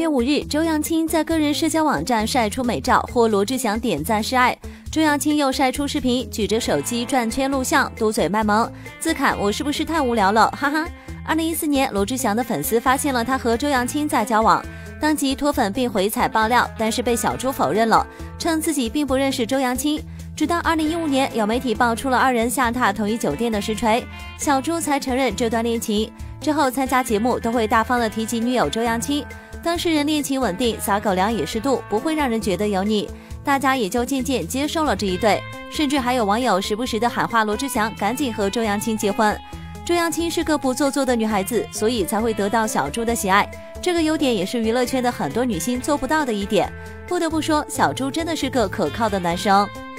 月5日，周扬青在个人社交网站晒出美照，获罗志祥点赞示爱。周扬青又晒出视频，举着手机转圈录像，嘟嘴卖萌，自侃我是不是太无聊了，哈哈。2014年，罗志祥的粉丝发现了他和周扬青在交往，当即脱粉并回踩爆料，但是被小猪否认了，称自己并不认识周扬青。直到2015年，有媒体爆出了二人下榻同一酒店的实锤，小猪才承认这段恋情。之后参加节目都会大方的提及女友周扬青，当事人恋情稳定，撒狗粮也适度，不会让人觉得油腻，大家也就渐渐接受了这一对，甚至还有网友时不时的喊话罗志祥赶紧和周扬青结婚。周扬青是个不做作的女孩子，所以才会得到小猪的喜爱，这个优点也是娱乐圈的很多女星做不到的一点。不得不说，小猪真的是个可靠的男生。